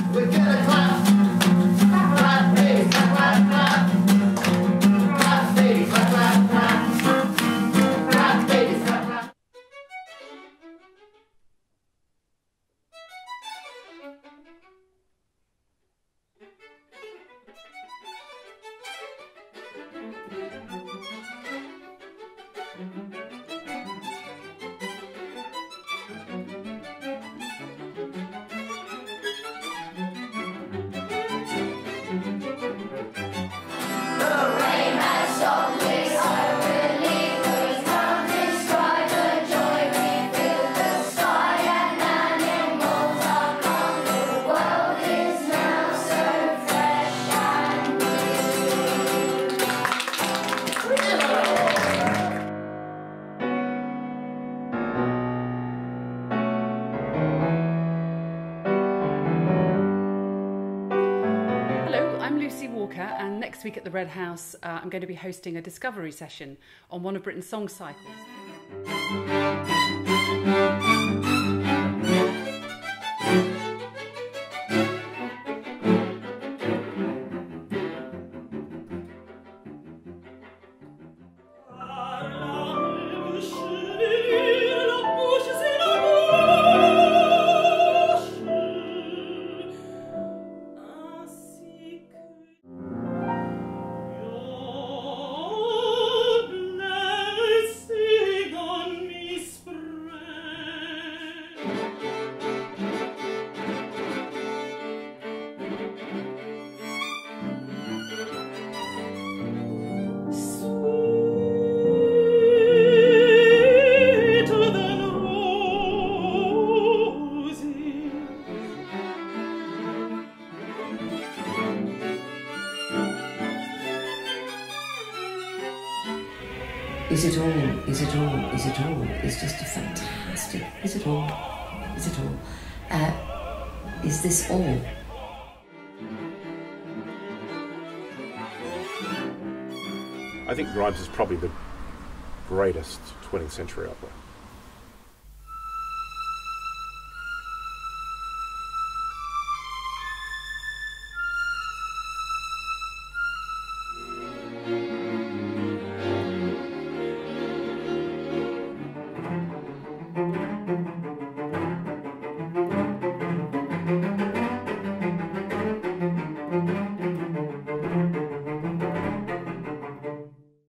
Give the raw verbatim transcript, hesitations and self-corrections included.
And next week at the Red House, uh, I'm going to be hosting a discovery session on one of Britain's song cycles. Is it all, is it all, is it all? It's just a fantastic, is it all, is it all? Uh, is this all? I think Grimes is probably the greatest twentieth century opera.